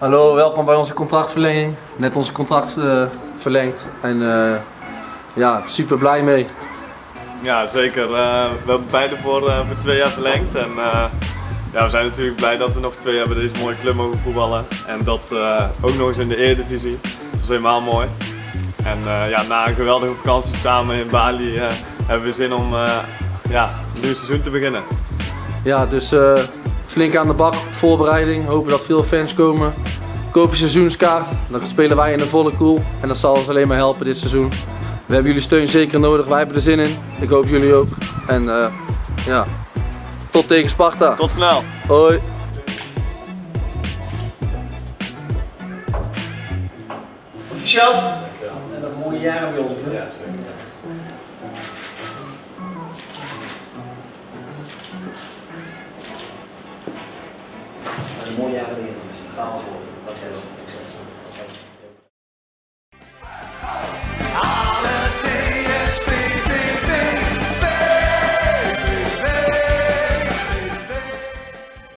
Hallo, welkom bij onze contractverlenging. Net onze contract verlengd en ja, super blij mee. Ja, zeker. We hebben beide voor 2 jaar verlengd en ja, we zijn natuurlijk blij dat we nog 2 jaar bij deze mooie club mogen voetballen. En dat ook nog eens in de Eredivisie. Dat is helemaal mooi. En ja, na een geweldige vakantie samen in Bali hebben we zin om ja, een nieuw seizoen te beginnen. Ja, dus flink aan de bak, voorbereiding. Hopen dat veel fans komen. Koop je seizoenskaart, dan spelen wij in de volle koel. En dat zal ons alleen maar helpen dit seizoen. We hebben jullie steun zeker nodig, wij hebben er zin in. Ik hoop jullie ook. En ja, tot tegen Sparta. Tot snel. Hoi. Proficiat. En dat mooie jaren bij ons. Ja, zeker. Een mooie jaren weer. Graag voor.